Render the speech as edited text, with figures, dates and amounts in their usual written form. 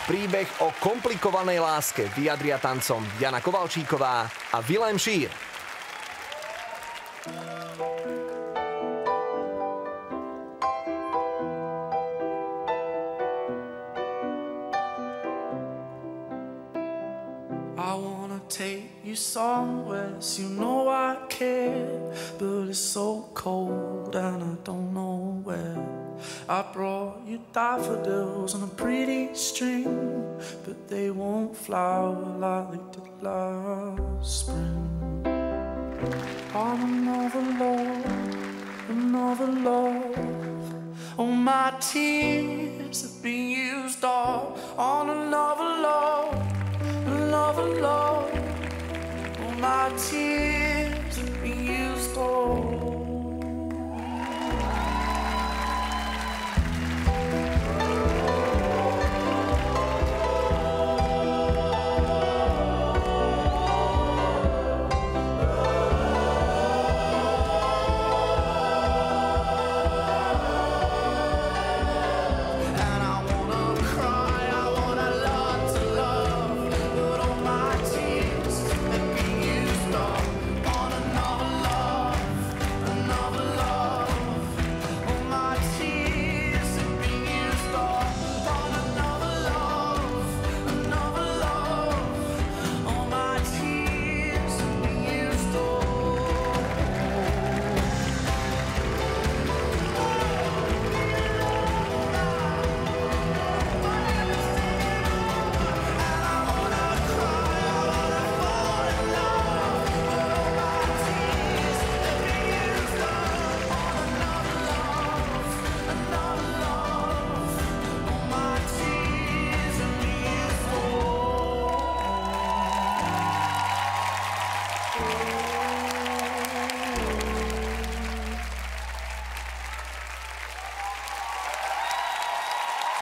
Príbeh o komplikovanej láske vyjadria tancom Jana Kovalčíková a Vilém Šír. I wanna take you somewhere, so you know I care, but it's so cold and I don't know where. I brought you daffodils on a pretty string, but they won't flower like they did last spring. On another love, all my tears have been used all on another love. All my tears have been used all.